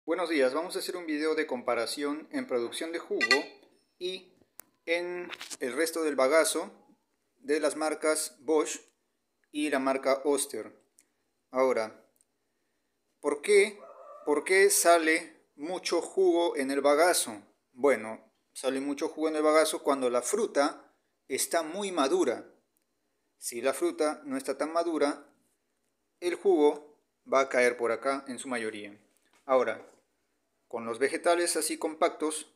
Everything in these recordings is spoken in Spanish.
Buenos días, vamos a hacer un video de comparación en producción de jugo y en el resto del bagazo de las marcas Bosch y la marca Oster. Ahora, ¿por qué sale mucho jugo en el bagazo? Bueno, sale mucho jugo en el bagazo cuando la fruta está muy madura. Si la fruta no está tan madura, el jugo va a caer por acá en su mayoría. Ahora, con los vegetales así compactos,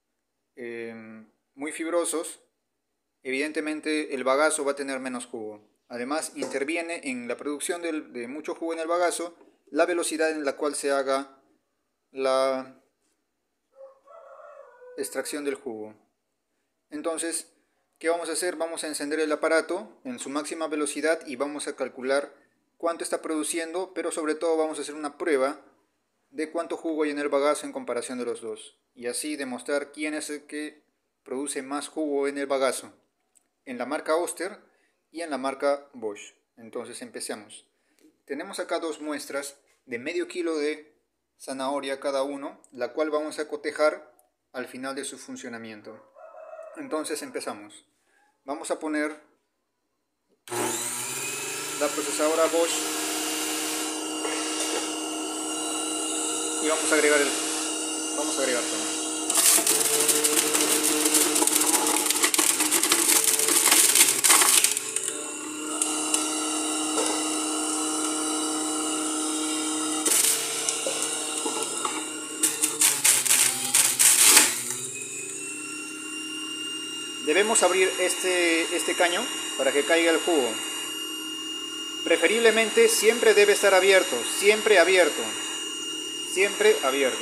muy fibrosos, evidentemente el bagazo va a tener menos jugo. Además, interviene en la producción de mucho jugo en el bagazo la velocidad en la cual se haga la extracción del jugo. Entonces, ¿qué vamos a hacer? Vamos a encender el aparato en su máxima velocidad y vamos a calcular cuánto está produciendo, pero sobre todo vamos a hacer una prueba de cuánto jugo hay en el bagazo en comparación de los dos. Y así demostrar quién es el que produce más jugo en el bagazo, en la marca Oster y en la marca Bosch. Entonces empecemos. Tenemos acá dos muestras de medio kilo de zanahoria cada uno, la cual vamos a cotejar al final de su funcionamiento. Entonces empezamos. Vamos a poner la procesadora Bosch y vamos a agregar todo. Debemos abrir este caño para que caiga el jugo. Preferiblemente siempre debe estar abierto, siempre abierto, siempre abierto.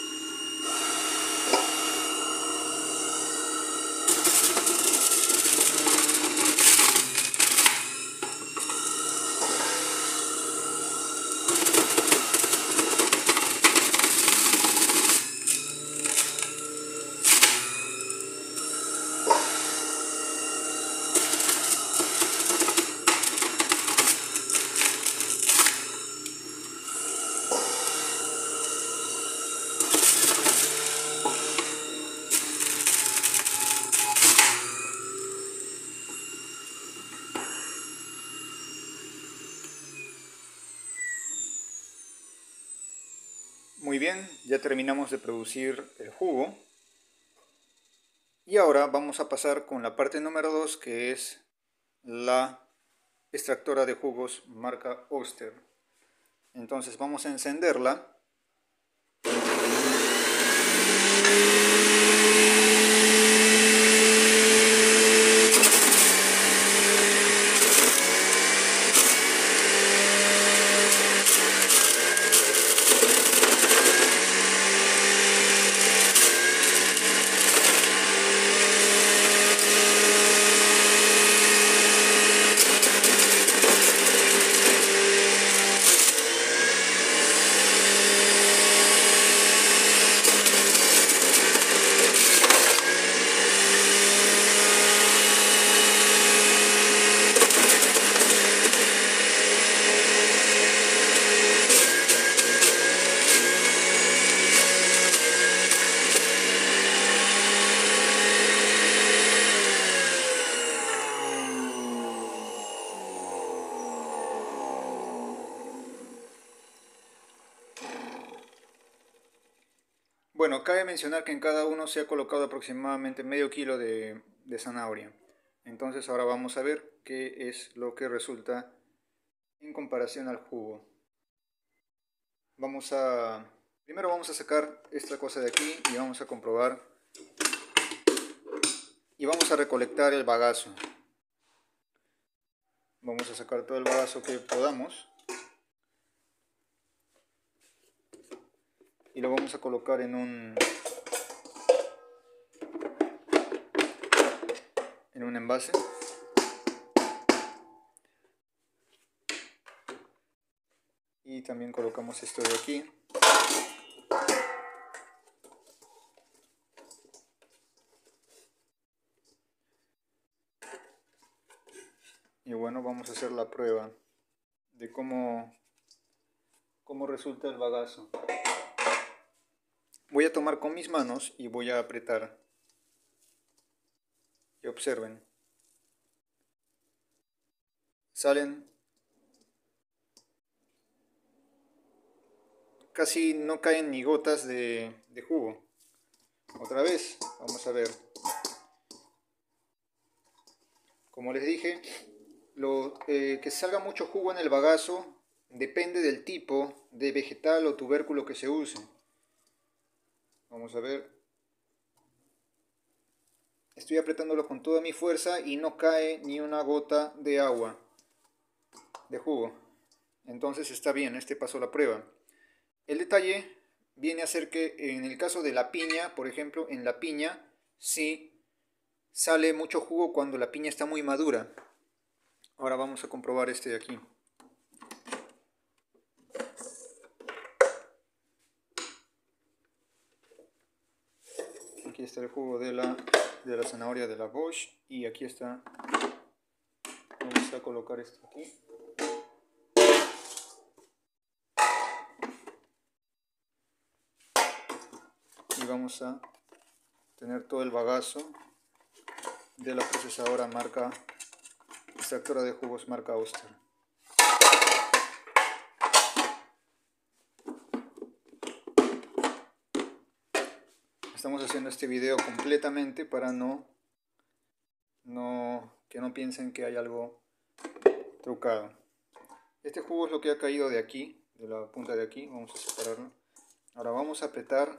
Muy bien, ya terminamos de producir el jugo. Y ahora vamos a pasar con la parte número 2, que es la extractora de jugos marca Oster. Entonces vamos a encenderla. Bueno, cabe mencionar que en cada uno se ha colocado aproximadamente medio kilo de zanahoria. Entonces ahora vamos a ver qué es lo que resulta en comparación al jugo. Primero vamos a sacar esta cosa de aquí y vamos a comprobar. Y vamos a recolectar el bagazo. Vamos a sacar todo el bagazo que podamos. Y lo vamos a colocar en un envase. Y también colocamos esto de aquí. Y bueno, vamos a hacer la prueba de cómo resulta el bagazo. Voy a tomar con mis manos y voy a apretar. Y observen. Salen, casi no caen ni gotas de jugo. Otra vez, vamos a ver. Como les dije, que salga mucho jugo en el bagazo depende del tipo de vegetal o tubérculo que se use. Vamos a ver. Estoy apretándolo con toda mi fuerza y no cae ni una gota de agua, de jugo. Entonces está bien, este pasó la prueba. El detalle viene a ser que en el caso de la piña, por ejemplo, en la piña sí sale mucho jugo cuando la piña está muy madura. Ahora vamos a comprobar este de aquí. Aquí está el jugo de la zanahoria de la Bosch y aquí está. Vamos a colocar esto aquí. Y vamos a tener todo el bagazo de la procesadora marca extractora de jugos marca Oster. Estamos haciendo este video completamente para que no piensen que hay algo trucado. Este jugo es lo que ha caído de aquí, de la punta de aquí. Vamos a separarlo. Ahora vamos a apretar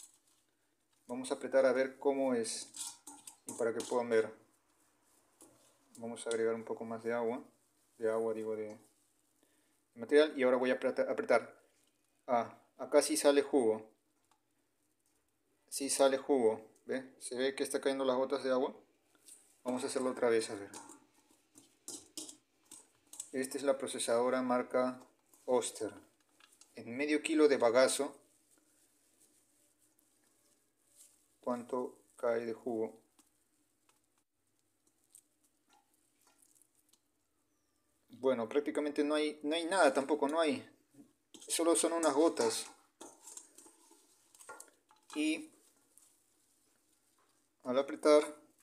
a ver cómo es, y para que puedan ver. Vamos a agregar un poco más de agua, de material, y ahora voy a apretar. Acá sí sale jugo. Sí sale jugo, ¿ve? Se ve que está cayendo las gotas de agua. Vamos a hacerlo otra vez, a ver. Esta es la procesadora marca Oster. En medio kilo de bagazo, ¿cuánto cae de jugo? Bueno, prácticamente no hay nada, tampoco no hay. Solo son unas gotas. Y al apretar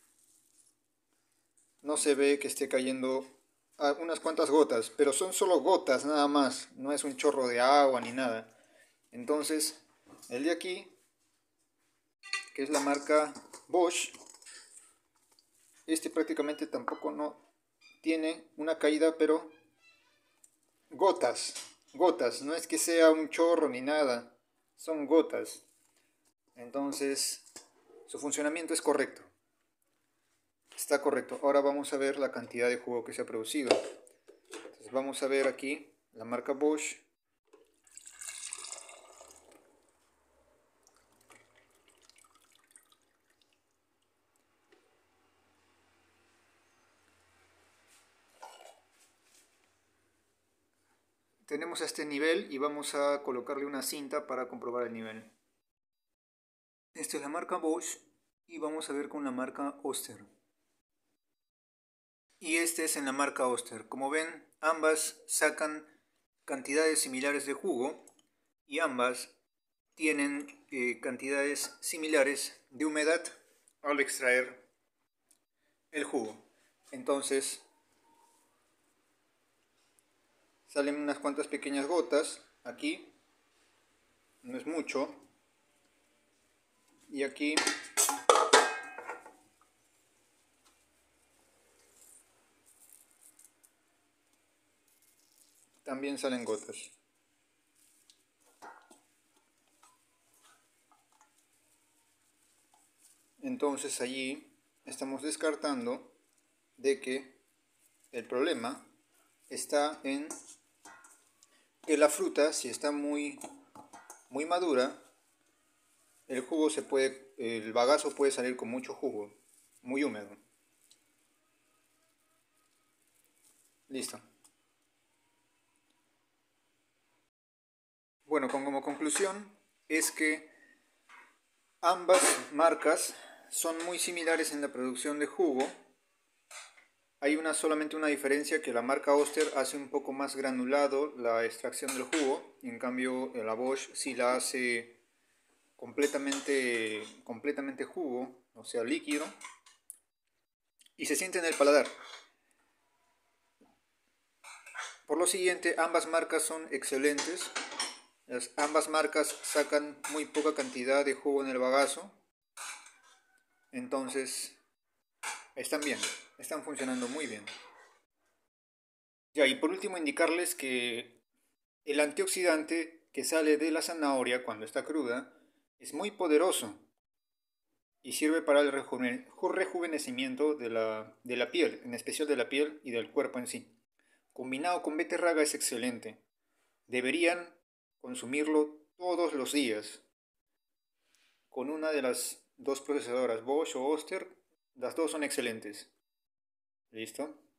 no se ve que esté cayendo unas cuantas gotas, pero son solo gotas nada más, no es un chorro de agua ni nada. Entonces el de aquí, que es la marca Bosch, este prácticamente tampoco no tiene una caída, pero gotas, no es que sea un chorro ni nada, son gotas. Entonces su funcionamiento es correcto. Está correcto. Ahora vamos a ver la cantidad de jugo que se ha producido. Entonces vamos a ver aquí la marca Bosch. Tenemos este nivel y vamos a colocarle una cinta para comprobar el nivel. Esta es la marca Bosch y vamos a ver con la marca Oster. Y este es en la marca Oster. Como ven, ambas sacan cantidades similares de jugo y ambas tienen cantidades similares de humedad al extraer el jugo. Entonces salen unas cuantas pequeñas gotas aquí, no es mucho, y aquí también salen gotas. Entonces allí estamos descartando de que el problema está en que la fruta, si está muy madura, el bagazo puede salir con mucho jugo, muy húmedo. Listo. Bueno, como conclusión es que ambas marcas son muy similares en la producción de jugo. Hay solamente una diferencia, que la marca Oster hace un poco más granulado la extracción del jugo, y en cambio la Bosch sí la hace completamente jugo, o sea líquido, y se siente en el paladar. Por lo siguiente, ambas marcas son excelentes. Ambas marcas sacan muy poca cantidad de jugo en el bagazo. Entonces, están bien, están funcionando muy bien. Ya, y por último indicarles que el antioxidante que sale de la zanahoria cuando está cruda es muy poderoso y sirve para el rejuvenecimiento de la piel, en especial de la piel y del cuerpo en sí. Combinado con beterraga es excelente. Deberían consumirlo todos los días con una de las dos procesadoras, Bosch o Oster. Las dos son excelentes. ¿Listo?